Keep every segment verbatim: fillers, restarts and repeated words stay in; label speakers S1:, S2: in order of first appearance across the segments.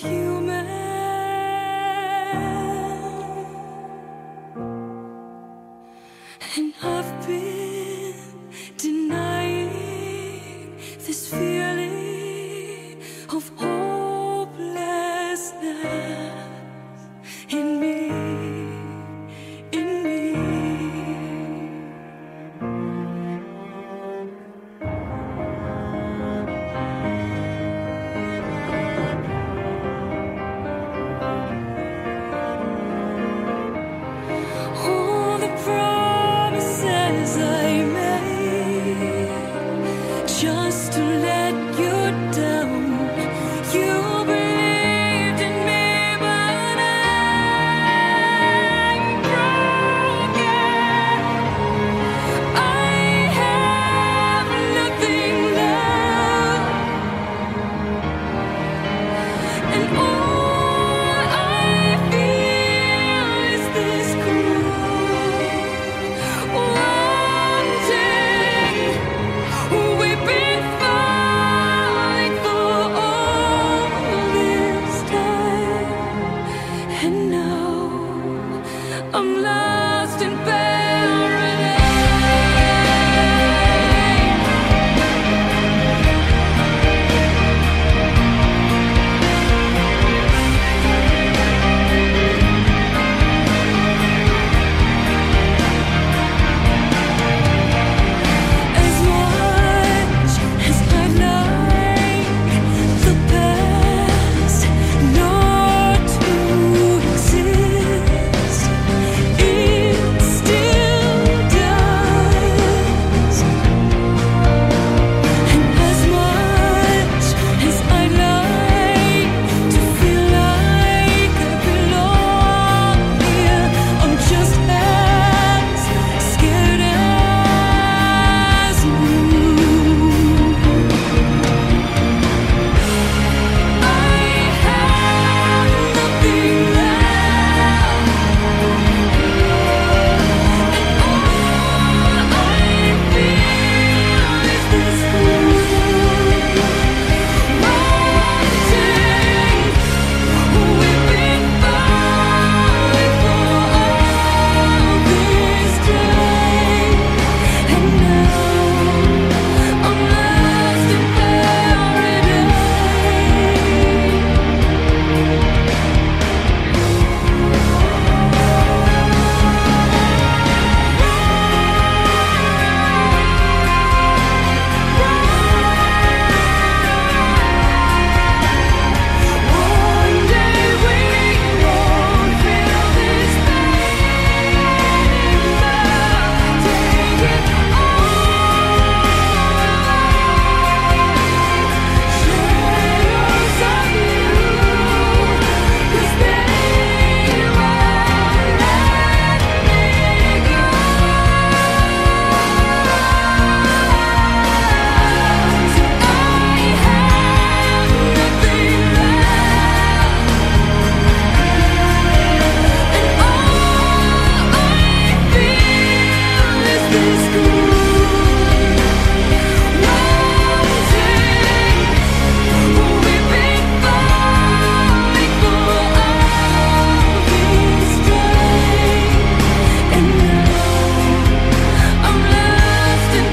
S1: human, and I've been denying this feeling of hopelessness in me, in me. All the promises I made just to let you down. You believed in me, but I'm broken. I have nothing left, and all I feel is this cold wanting. We've been falling for all this time, and now I'm lost in paradise. As much as I like the past not to exist, it still does. And as much as I like to feel like I belong here, I'm just as scared as you. I have nothing left, and all I feel is this cold wanting. We've been falling for all this time, and now I'm lost in paradise. One day we won't feel this pain anymore. Take it all, shadows of you, 'cause they won't let me go. So I have nothing left, and all I feel is this cold wanting. We've been falling for all this time, and now I'm lost in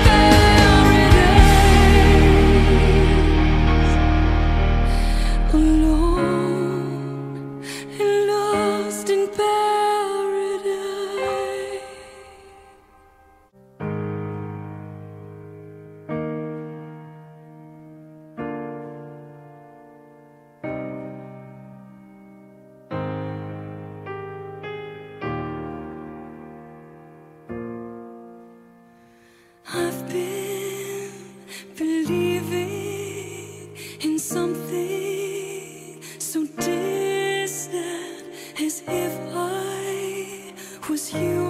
S1: paradise, alone and lost in paradise. I've been believing in something so distant, as if I was you.